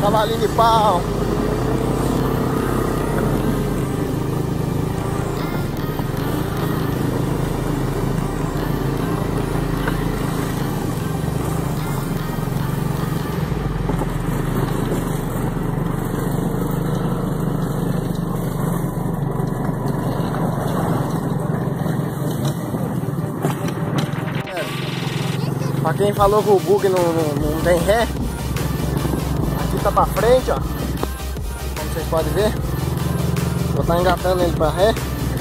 Cavalinho de pau. Pra quem falou que o bug não tem ré, aqui tá pra frente, ó. Como vocês podem ver, vou estar engatando ele pra ré.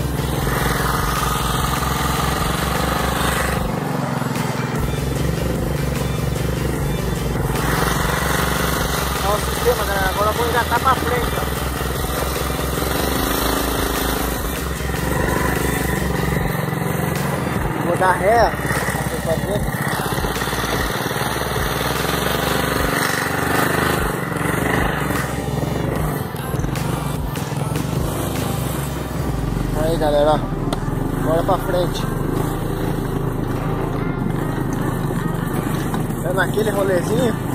Olha o sistema, galera. Agora eu vou engatar pra frente, ó. Vou dar ré, vocês podem ver. Aí, galera, ó. Bora pra frente. Dando aquele rolezinho.